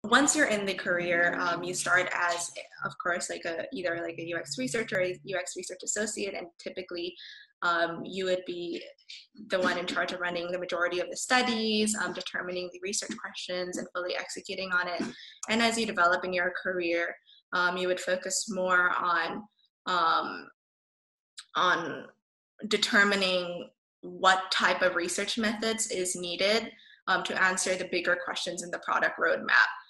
Once you're in the career, you start as, of course, either like a UX researcher or a UX research associate, and typically you would be the one in charge of running the majority of the studies, determining the research questions, and fully executing on it. And as you develop in your career, you would focus more on determining what type of research methods is needed to answer the bigger questions in the product roadmap.